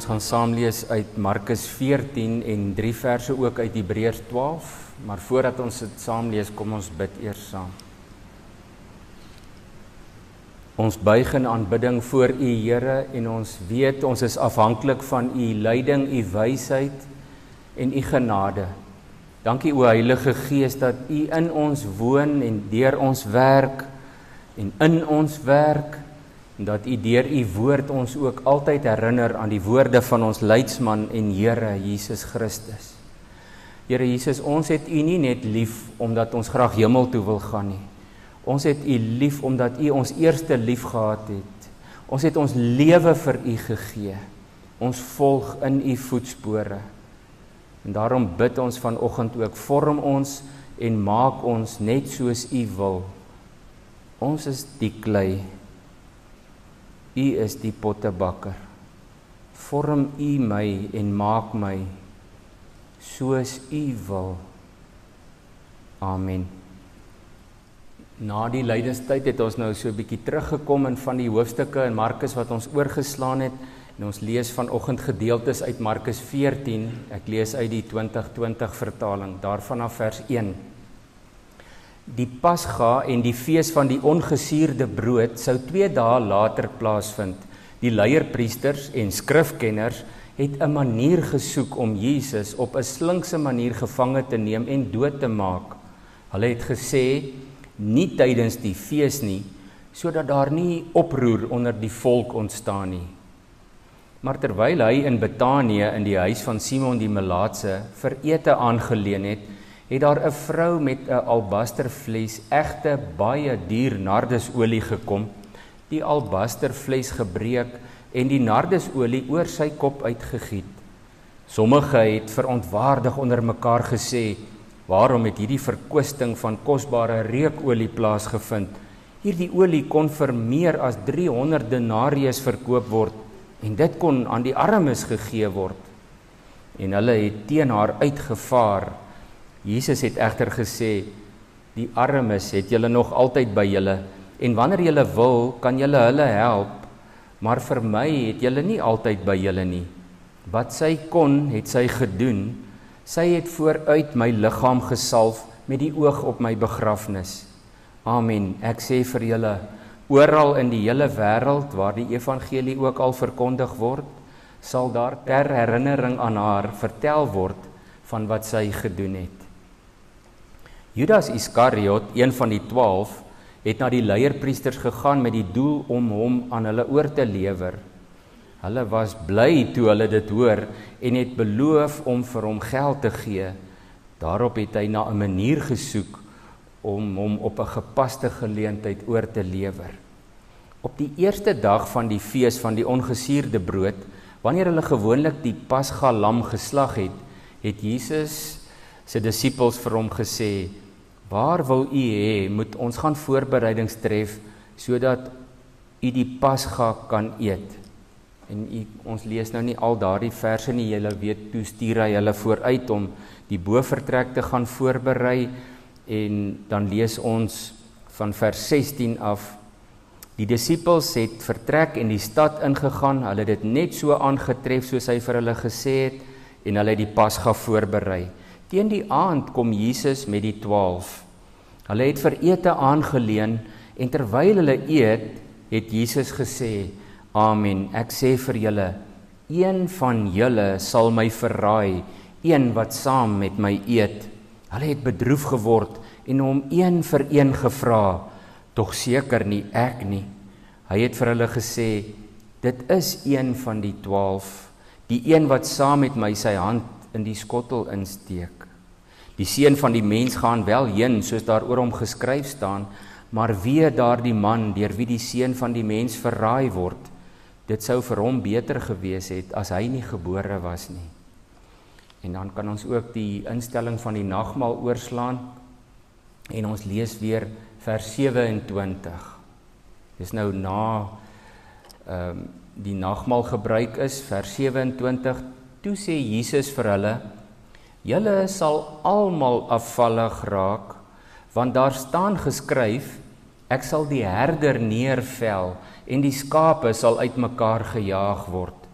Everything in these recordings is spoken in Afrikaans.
Ons gaan saam lees uit Markus 14 en 3 verse ook uit Hebreërs 12, maar voordat ons dit saam lees, kom ons bid eers saam. Ons buig in aanbidding voor U, Here, en ons weet ons is afhanklik van U leiding, U wysheid en U genade. Dankie o Heilige Gees dat U in ons woon en deur ons werk en in ons werk, en dat U deur U woord ons ook altyd herinner aan die woorde van ons leidsman en Here Jesus Christus. Here Jesus, ons het U nie net lief omdat ons graag hemel toe wil gaan nie. Ons het U lief omdat U ons eerste lief gehad het. Ons het ons lewe vir U gegee. Ons volg in U voetspore. En daarom bid ons vanoggend ook, vorm ons en maak ons net soos U wil. Ons is die klei. U is die pottebakker. Vorm U my en maak my soos U wil. Amen. Na die lydenstyd het ons nou so 'n bietjie teruggekom in van die hoofstukke in Markus wat ons oorgeslaan het, en ons lees vanoggend gedeeltes uit Markus 14. Ek lees uit die 2020 vertaling, daarvan af vers 1. Die Pasga en die fees van die ongesuurde brood sou 2 dae later plaasvind. Die leierpriesters en skrifkenners het 'n manier gesoek om Jesus op 'n slinkse manier gevange te neem en dood te maak. Hulle het gesê, nie tydens die fees nie, sodat daar nie oproer onder die volk ontstaan nie. Maar terwyl hy in Betanië in die huis van Simon die Melaatse vir ete aangeleen het, het daar 'n vrou met 'n albasterfles egte baie duur nardesolie gekom, die albasterfles gebreek en die nardesolie oor sy kop uitgegiet. Sommige het verontwaardig onder mekaar gesê, waarom het hierdie verkwisting van kosbare reukolie plaasgevind? Hierdie olie kon vir meer as 300 denarius verkoop word, en dit kon aan die armes gegee word. En hulle het teen haar uitgevaar. Jesus het egter gesê, die armes het julle nog altyd by julle, en wanneer julle wil, kan julle hulle help, maar vir my het julle nie altyd by julle nie. Wat sy kon, het sy gedoen. Sy het vooruit my liggaam gesalf met die oog op my begrafnis. Amen. Ek sê vir julle, oral in die hele wêreld waar die evangelie ook al verkondig word, sal daar ter herinnering aan haar vertel word van wat sy gedoen het. Judas Iskariot, een van die 12, het na die leierpriesters gegaan met die doel om hom aan hulle oor te lewer. Hulle was bly toe hulle dit hoor en het beloof om vir hom geld te gee. Daarop het hy na 'n manier gesoek om hom op 'n gepaste geleentheid oor te lewer. Op die eerste dag van die fees van die ongesuurde brood, wanneer hulle gewoonlik die Pasga lam geslag het, het Jesus sy disippels vir hom gesê, waar wil u hê, moet ons gaan voorbereidings tref, sodat u die Pasga kan eet. En ons lees nou nie al daardie verse nie, julle weet, toe stuur hy hulle vooruit om die bovertrek te gaan voorberei, en dan lees ons van vers 16 af, die disippels het vertrek en die stad ingegaan, hulle het dit net so aangetref soos hy vir hulle gesê het, en hulle het die Pasga voorberei. Teen die aand kom Jesus met die 12. Hulle het vir ete aangeleen, en terwyl hulle eet, het Jesus gesê, Amen, ek sê vir julle, een van julle sal my verraai, een wat saam met my eet. Hulle het bedroef geword en hom een vir een gevra, tog seker nie ek nie. Hy het vir hulle gesê, dit is een van die 12, die een wat saam met my sy hand in die skottel insteek. Die seun van die mens gaan wel heen, soos daar oor hom geskryf staan, maar wee daardie man, deur wie die seun van die mens verraai word. Dit sou vir hom beter gewees het, as hy nie gebore was nie. En dan kan ons ook die instelling van die nagmaal oorslaan, en ons lees weer vers 27. Dis nou na die nagmaal gebruik is, vers 27, toe sê Jesus vir hulle, julle sal almal afvallig raak, want daar staan geskryf, ek sal die herder neervel, en die skape sal uitmekaar gejaag word.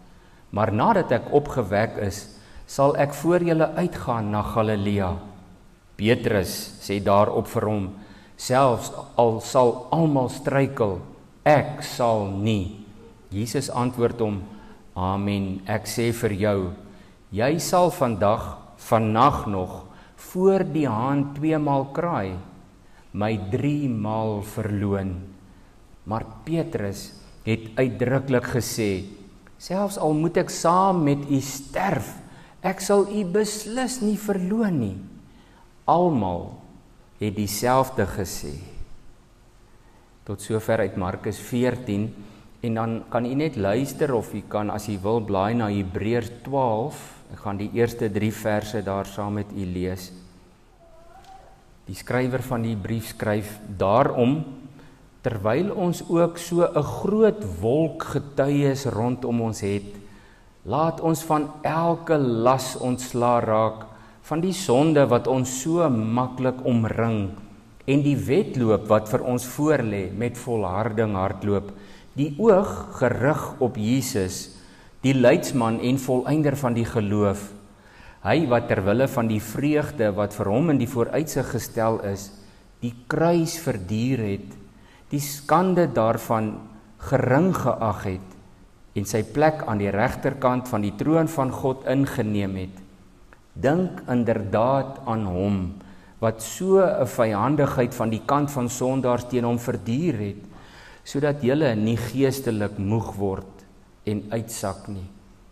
Maar nadat ek opgewek is, sal ek voor julle uitgaan na Galilea. Petrus sê daarop vir hom, selfs al sal almal struikel, ek sal nie. Jesus antwoord hom, amen, ek sê vir jou, jy sal vannag nog, voor die haan 2 maal kraai, my 3 maal verloon. Maar Petrus het uitdruklik gesê, selfs al moet ek saam met u sterf, ek sal u beslis nie verloon nie. Almal het dieselfde gesê. Tot sover uit Markus 14, en dan kan u net luister of u kan, as u wil, blaai na Hebreërs 12, ek gaan die eerste 3 verse daar saam met u lees. Die skrywer van die brief skryf, daarom, terwyl ons ook so 'n groot wolk getuies rondom ons het, laat ons van elke las ontslaa raak, van die sonde wat ons so maklik omring, en die wedloop wat vir ons voorlê met volharding hardloop, die oog gerig op Jesus, die leidsman en volëinder van die geloof, hy wat terwille van die vreugde wat vir hom in die vooruitsig gestel is, die kruis verduur het, die skande daarvan gering geag het, en sy plek aan die regterkant van die troon van God ingeneem het. Dink inderdaad aan hom, wat so 'n vyandigheid van die kant van sondaars teen hom verduur het, sodat julle nie geestelik moeg word en uitsak nie.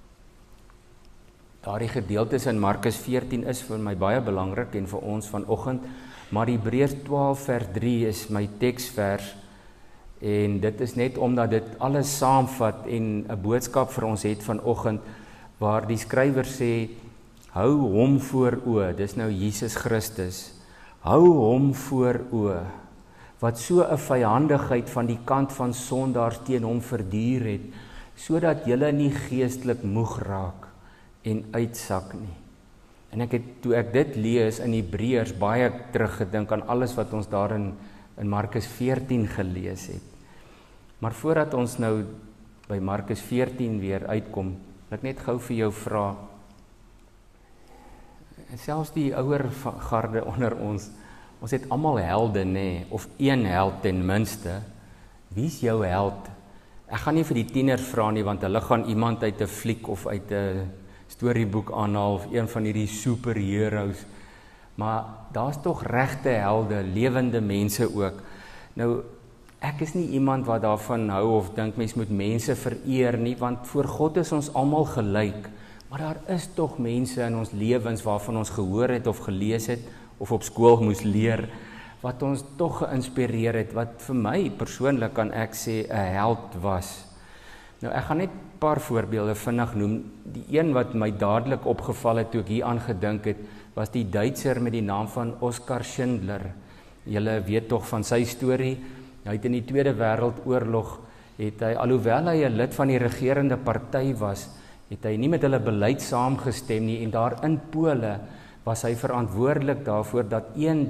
Daardie gedeeltes in Markus 14 is vir my baie belangrik en vir ons vanoggend, maar Hebreërs 12 vers 3 is my teksvers, en dit is net omdat dit alles saamvat en 'n boodskap vir ons het vanoggend, waar die skrywer sê, hou hom voor oë, dis nou Jesus Christus, hou hom voor oë, wat so 'n vyandigheid van die kant van sondaars teen hom verduur het, sodat julle nie geestelik moeg raak en uitsak nie. En toe ek dit lees in Hebreërs baie teruggedink aan alles wat ons daarin in Markus 14 gelees het. Maar voordat ons nou by Markus 14 weer uitkom, wil ek net gou vir jou vra, selfs die ouer garde onder ons het almal helde, nê, of een held ten minste. Wie is jou held? Ek gaan nie vir die tieners vra nie, want hulle gaan iemand uit 'n fliek of uit 'n storieboek aanhaal, of een van hierdie superheroes. Maar daar's tog regte helde, lewende mense ook. Nou, ek is nie iemand wat daarvan hou of dink mens moet mense vereer nie, want voor God is ons almal gelyk. Maar daar is tog mense in ons lewens waarvan ons gehoor het of gelees het, of op skool moes leer, wat ons tog geïnspireer het, wat vir my persoonlik kan ek sê 'n held was. Nou, ek gaan net 'n paar voorbeelde vinnig noem. Die een wat my dadelik opgeval het toe ek hier aan gedink het, was die Duitser met die naam van Oskar Schindler. Julle weet tog van sy storie. Hy het in die Tweede Wêreldoorlog, alhoewel hy 'n lid van die regerende party was, het hy nie met hulle beleid saamgestem nie, en daar in Pole was hy verantwoordelik daarvoor dat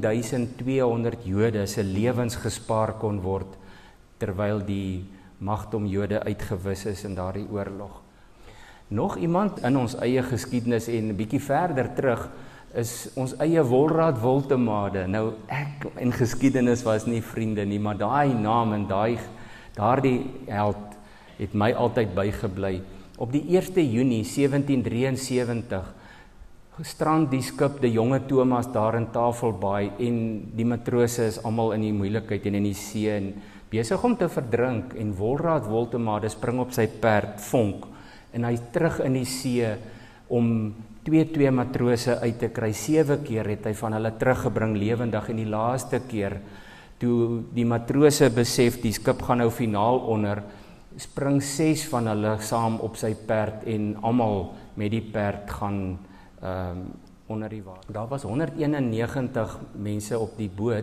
1200 Jode se lewens gespaar kon word, terwyl die magt om Jode uitgewis is in daardie oorlog. Nog iemand in ons eie geskiedenis en 'n bietjie verder terug, is ons eie Wolraad Woltemade. Nou, ek in geskiedenis was nie vriende nie, maar daai naam en daardie held het my altyd bygebly. Op die 1 Junie 1773 strand die skip die jonge Thomas daar in Tafelbaai, en die matrose is almal in die moeilikheid en in die see en besig om te verdrink, en Wolraad Woltemade spring op sy perd Vonk, en hy terug in die see om 2 matrose uit te kry. 7 keer het hy van hulle teruggebring lewendig, en die laaste keer, toe die matrose besef die skip gaan nou finaal onder, spring 6 van hulle saam op sy perd, en almal met die perd gaan onder die water. Daar was 191 mense op die boot,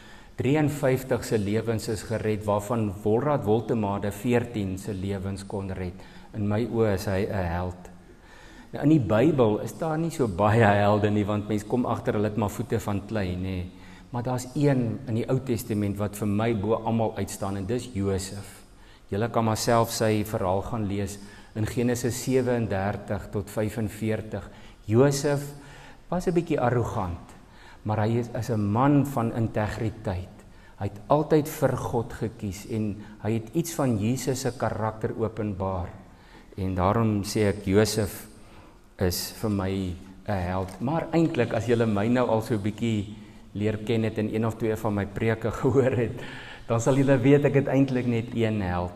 53 se lewens is gered, waarvan Wolraad Woltemade 14 se lewens kon red. In my oë is hy 'n held. Nou, in die Bybel is daar nie so baie helde nie, want mense kom agter hulle het maar voete van klei, nê. Maar daar's een in die Ou Testament wat vir my bo almal uitstaan, en dis Josef. Julle kan maar self sy verhaal gaan lees in Genesis 37 tot 45. Josef was 'n bietjie arrogant, maar hy is 'n man van integriteit. Hy het altyd vir God gekies en hy het iets van Jesus se karakter openbaar. En daarom sê ek Josef is vir my 'n held. Maar eintlik as julle my nou al so 'n bietjie leer ken het en een of twee van my preke gehoor het, dan sal julle weet ek het eintlik net een held.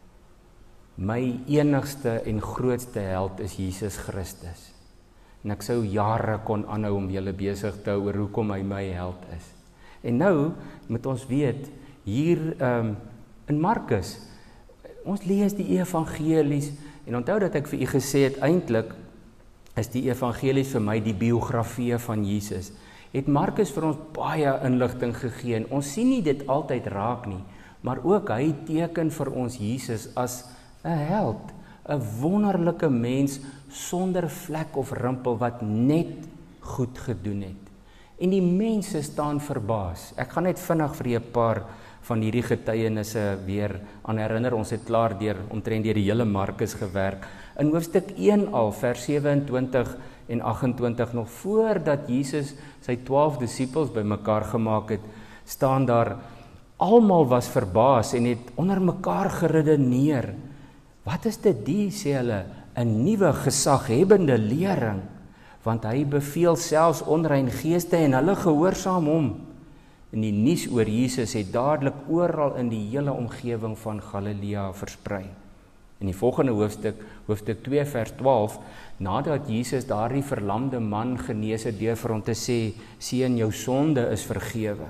My enigste en grootste held is Jesus Christus. En ek sou jare kon aanhou om julle besig te hou oor hoekom hy my held is. En nou moet ons weet, hier in Markus, ons lees die evangelies, en onthou dat ek vir u gesê het, eintlik is die evangelies vir my die biografie van Jesus. Het Markus vir ons baie inligting gegee, en ons sien nie dit altyd raak nie, maar ook hy teken vir ons Jesus as 'n held, 'n wonderlike mens sonder vlek of rimpel wat net goed gedoen het. En die mense staan verbaas. Ek gaan net vinnig vir 'n paar van hierdie getuienisse weer aan herinner. Ons het klaar omtrent deur die hele Markus gewerk. In hoofstuk 1 al, vers 27 en 28, nog voordat Jesus sy 12 disippels bymekaar gemaak het, staan daar, almal was verbaas en het onder mekaar geredeneer. Wat is dit die, sê hulle, 'n nuwe gesaghebende lering, want hy beveel selfs onrein geeste en hulle gehoorsaam hom. En die nuus oor Jesus het dadelik oral in die hele omgewing van Galilea versprei. In die volgende hoofstuk 2 vers 12, nadat Jesus daardie verlamde man genees het deur vir hom te sê, seun, jou sonde is vergewe.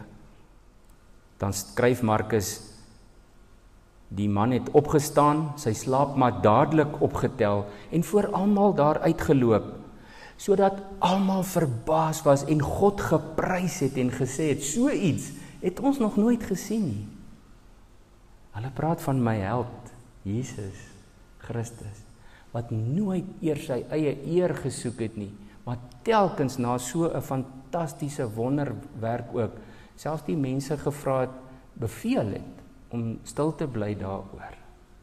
Dan skryf Markus, die man het opgestaan, sy slaapmat dadelik opgetel en voor almal daar uitgeloop, sodat almal verbaas was en God geprys het en gesê het, so iets het ons nog nooit gesien nie. Hulle praat van my held, Jesus Christus, wat nooit eers sy eie eer gesoek het nie, maar telkens na so 'n fantastiese wonderwerk ook, selfs die mense gevra het, beveel het, om stil te bly daaroor.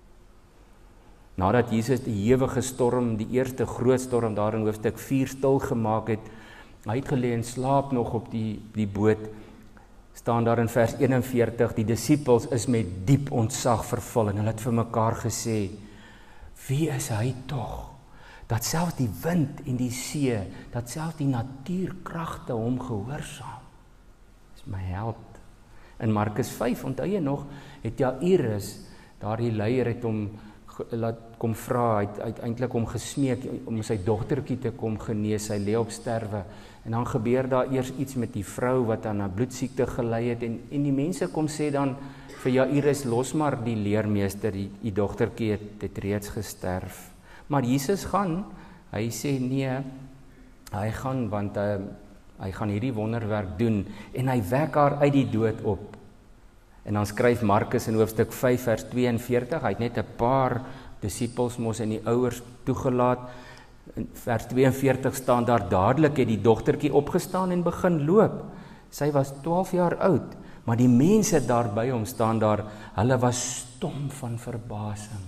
Nadat Jesus die ewige storm, die eerste groot storm daar in hoofstuk 4 stil gemaak het, hy het gelê en slaap nog op die boot, staan daar in vers 41, die disippels is met diep ontzag vervul en hulle het vir mekaar gesê, wie is hy tog, dat selfs die wind en die see, dat selfs die natuurkragte hom gehoorsaam. Dis my held. In Markus 5, onthou jy nog, het Jairus, daardie leier het hom laat kom vra, hy het eintlik hom gesmeek om sy dogtertjie te kom genees, sy lê op sterwe, en dan gebeur daar eers iets met die vrou wat aan 'n bloedsiekte gelei het, en die mense kom sê dan vir Jairus, los maar die leermeester, die dogtertjie het reeds gesterf. Maar Jesus gaan, hy sê nee, hy gaan, want hy gaan hierdie wonderwerk doen, en hy wek haar uit die dood op. En dan skryf Markus in hoofstuk 5 vers 42, hy het net 'n paar disippels mos en die ouers toegelaat. In vers 42 staan daar, dadelik het die dogtertjie opgestaan en begin loop. Sy was 12 jaar oud, maar die mense daar by hom staan daar, hulle was stom van verbasing.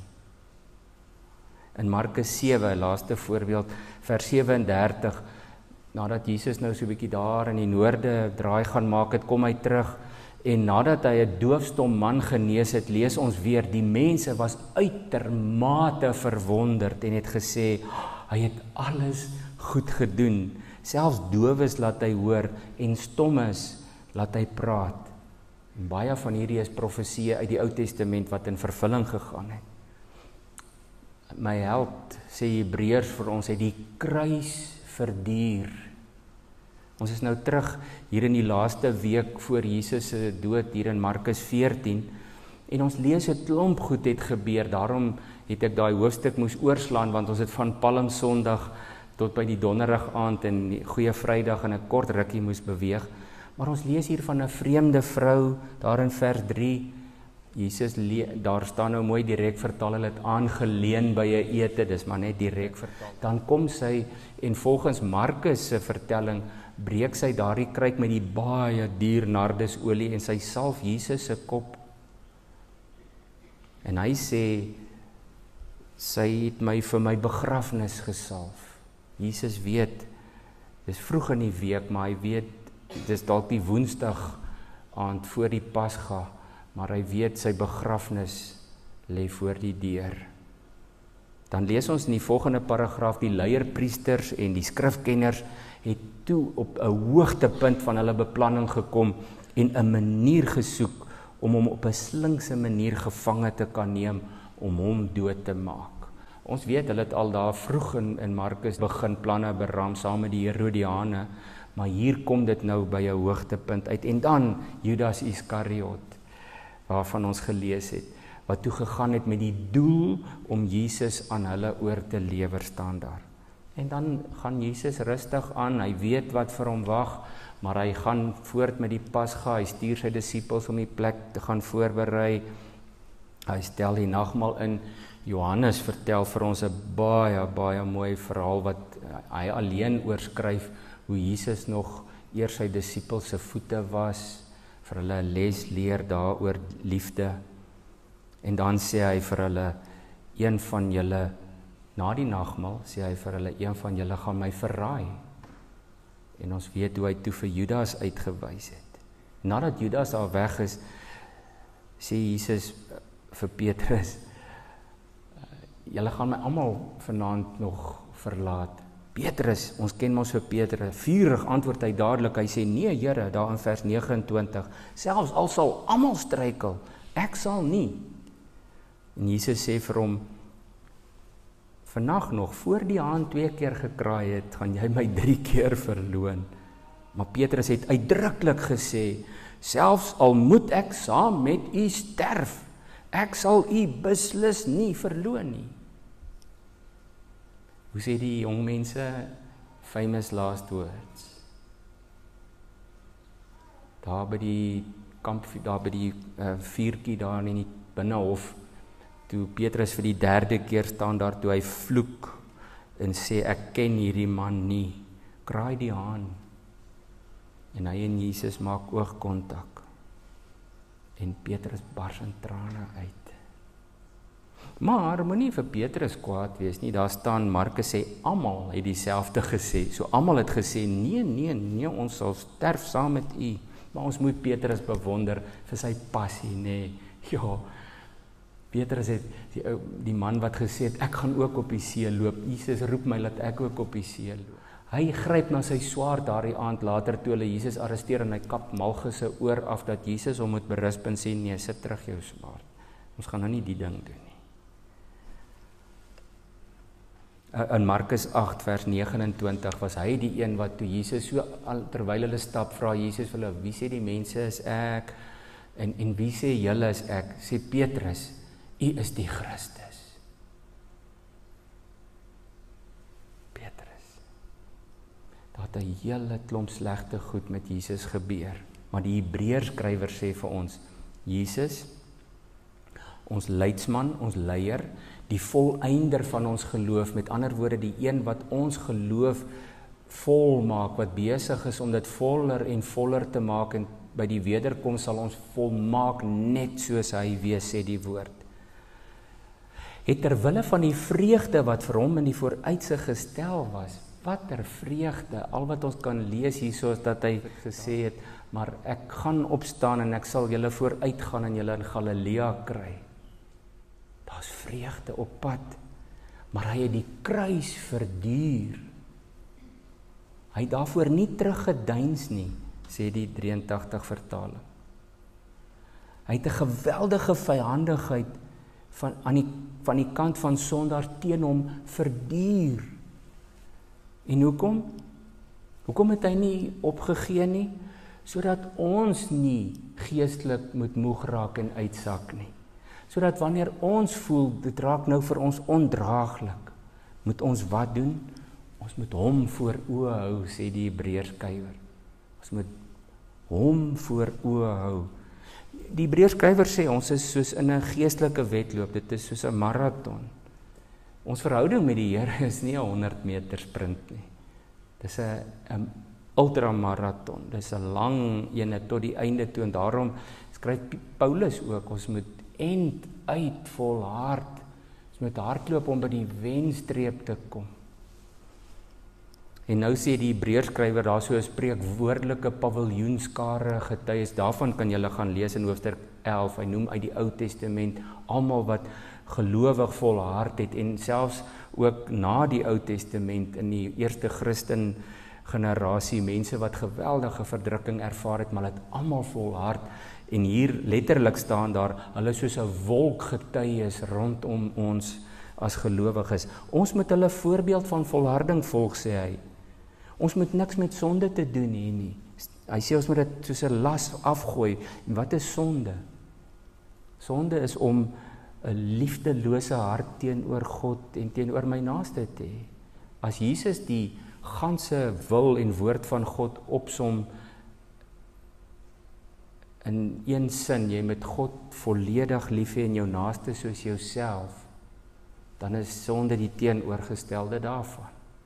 In Markus 7, laaste voorbeeld, vers 37, nadat Jesus nou so 'n bietjie daar in die noorde draai gaan maak het, kom hy terug, en nadat hy 'n doofstom man genees het, lees ons weer, die mense was uitermate verwonderd en het gesê, hy het alles goed gedoen, selfs dowes laat hy hoor en stommes laat hy praat. En baie van hierdie is profesieë uit die Ou Testament wat in vervulling gegaan het. My held, sê Hebreërs vir ons, het die kruis verduur. Ons is nou terug hier in die laaste week voor Jesus se dood hier in Markus 14, en ons lees 'n klomp goed het gebeur, daarom het ek daai hoofstuk moes oorslaan, want ons het van Palm Sondag tot by die donderdag aand en die Goeie Vrydag in 'n kort rukkie moes beweeg, maar ons lees hier van 'n vreemde vrou, daar in vers 3, Jesus, daar staan nou mooi direk vertaal, hulle het aangeleen by 'n ete, dis maar net direk vertaal. Dan kom sy, en volgens Markus se vertelling, breek sy daardie kruik met die baie duur nardesolie en sy salf Jesus se kop. En hy sê, sy het my vir my begrafnis gesalf. Jesus weet, dis vroeg in die week, maar hy weet, dis dalk die Woensdag aand voor die Pasga, maar hy weet sy begrafnis lê voor die deur. Dan lees ons in die volgende paragraaf, die leierpriesters en die skrifkenners het toe op 'n hoogtepunt van hulle beplanning gekom en 'n manier gesoek om hom op 'n slinkse manier gevange te kan neem om hom dood te maak. Ons weet, hulle het al daar vroeg in Markus begin planne beraam saam met die Herodiane, maar hier kom dit nou by 'n hoogtepunt uit. En dan Judas Iskariot, waarvan ons gelees het, wat toe gegaan het met die doel om Jesus aan hulle oor te lewer, staan daar. En dan gaan Jesus rustig aan, hy weet wat vir hom wag, maar hy gaan voort met die Pasga, hy stuur sy disippels om die plek te gaan voorberei, hy stel die nagmaal in. Johannes vertel vir ons 'n baie mooi verhaal wat hy alleen oorskryf, hoe Jesus nog eers sy disippels se voete was, vir hulle 'n les leer daaroor liefde. En dan sê hy vir hulle, een van julle, na die nagmaal, sê hy vir hulle, een van julle gaan my verraai. En ons weet hoe hy toe vir Judas uitgewys het. Nadat Judas daar weg is, sê Jesus vir Petrus, julle gaan my almal vanaand nog verlaat. Petrus, ons ken mos vir Petrus, vurig antwoord hy dadelik, hy sê, nee Here, daar in vers 29, selfs al sal almal struikel, ek sal nie. En Jesus sê vir hom, vannag nog, voor die haan 2 keer gekraai het, gaan jy my 3 keer verloon. Maar Petrus het uitdruklik gesê, selfs al moet ek saam met u sterf, ek sal u beslis nie verloon nie. Hoe sê die jong mense, famous last words. Daar by die kamp, daar by die vuurtjie daar in die binnehof, toe Petrus vir die 3de keer staan daar, toe hy vloek en sê, ek ken hierdie man nie, kraai die haan. En hy en Jesus maak oogkontak. En Petrus bars in trane uit. Maar moenie vir Petrus kwaad wees nie, daar staan, Markus sê, almal het dieselfde gesê, so almal het gesê, nee, ons sal sterf saam met u, maar ons moet Petrus bewonder vir sy passie, nee, ja, Petrus het, die man wat gesê het, ek gaan ook op die see loop, Jesus roep my, laat ek ook op die see loop. Hy gryp na sy swaard daardie aand later, toe hulle Jesus arresteer en hy kap Malchus se oor af, dat Jesus hom moet berisp en sê, nee, sit terug jou swaard, ons gaan nou nie die ding doen nie. In Markus 8 vers 29 was hy die een wat toe Jesus so, terwyl hulle stap, vra Jesus vir hulle, wie sê die mense is ek, en wie sê julle is ek, sê Petrus, u is die Christus. Petrus, daar het 'n hele klomp slegte goed met Jesus gebeur, maar die Hebreërs skrywer sê vir ons, Jesus, ons leidsman, ons leier, die volleinder van ons geloof, met ander woorde, die een wat ons geloof volmaak, wat besig is om dit voller en voller te maak, en by die wederkoms sal ons volmaak net soos hy wees, sê die woord. Het terwille van die vreugde wat vir hom in die vooruitsig gestel was, watter vreugde, al wat ons kan lees hier, soos dat hy gesê het, maar ek gaan opstaan en ek sal julle vooruitgaan en julle in Galilea kry. Daar's vreugde op pad, maar hy het die kruis verduur. Hy het daarvoor nie teruggedeins nie, sê die 83 vertaling. Hy het 'n geweldige vyhandigheid van die kant van sondaars teen hom verduur. En hoekom? Hoekom het hy nie opgegee nie? Sodat ons nie geestelik moet moeg raak en uitsak nie. Sodat wanneer ons voel, dit raak nou vir ons ondraaglik, moet ons wat doen? Ons moet hom voor oë hou, sê die Hebreërs skrywer. Ons moet hom voor oë hou. Die Hebreërs skrywer sê, ons is soos in 'n geestelike wedloop, dit is soos 'n marathon. Ons verhouding met die Here is nie 'n 100 meter sprint nie. Dis 'n ultramarathon, dis 'n lang ene tot die einde toe, en daarom skryf Paulus ook, ons moet end uit volhard. Ons Ons moet hardloop om by die wenstreep te kom. En nou sê die Hebreërs skrywer daar so 'n spreekwoordelike paviljoenskare getuies, daarvan kan julle gaan lees in hoofstuk 11, hy noem uit die Ou Testament, almal wat gelowig volhard het, en selfs ook na die Ou Testament, in die eerste Christen generasie, mense wat geweldige verdrukking ervaar het, maar het almal volhard, en hier letterlik staan daar, hulle soos 'n wolk getuies rondom ons as gelowiges. Ons moet hulle voorbeeld van volharding volg, sê hy. Ons moet niks met sonde te doen hê nie. Hy sê ons moet dit soos 'n las afgooi. En wat is sonde? Sonde is om 'n liefdelose hart teenoor God en teenoor my naaste te hê. As Jesus die ganse wil en woord van God opsom in een sin, jy moet God volledig lief hê en jou naaste soos jouself, dan is sonde die teenoorgestelde daarvan.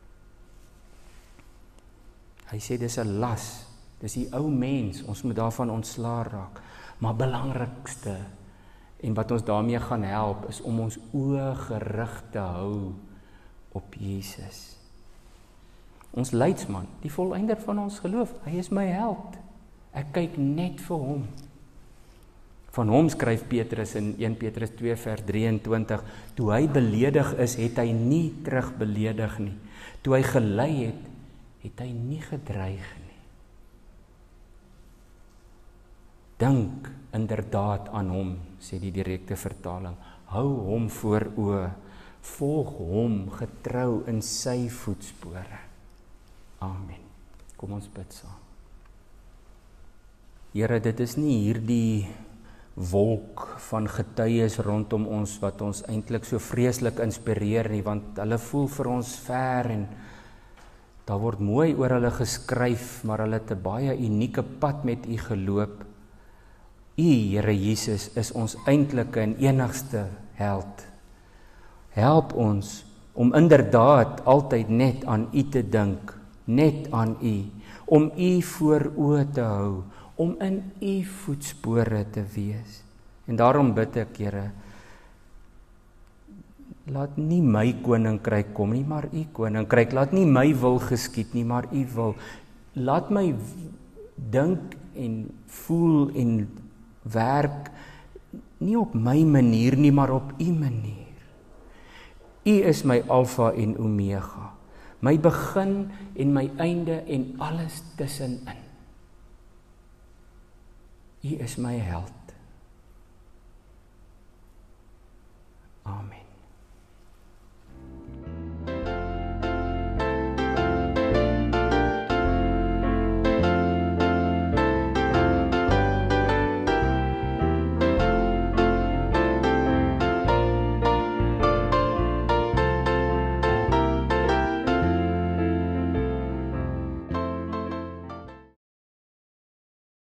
Hy sê dis 'n las, dis die ou mens, ons moet daarvan ontslaa raak. Maar belangrikste, en wat ons daarmee gaan help, is om ons oë gerig te hou op Jesus. Ons leidsman, die volëinder van ons geloof, hy is my held. Ek kyk net vir hom. Van hom skryf Petrus in 1 Petrus 2 vers 23, toe hy beledig is, het hy nie terug beledig nie. Toe hy gelei het, het hy nie gedreig nie. Dink inderdaad aan hom, sê die direkte vertaling. Hou hom voor oë, volg hom getrou in sy voetspore. Amen. Kom ons bid saam. Here, dit is nie hierdie wolk van getuies rondom ons wat ons eintlik so vreeslik inspireer nie, want hulle voel vir ons ver en daar word mooi oor hulle geskryf, maar hulle het 'n baie unieke pad met U geloop. U, Here Jesus, is ons eintlike en enigste held. Help ons om inderdaad altyd net aan U te dink, net aan U, om U voor oë te hou, om in U voetspore te wees. En daarom bid ek, Here, laat nie my koninkryk kom nie, maar U koninkryk. Laat nie my wil geskied nie, maar U wil. Laat my dink en voel en werk nie op my manier nie, maar op U manier. U is my alfa en omega, my begin en my einde en alles tussenin. U is my held.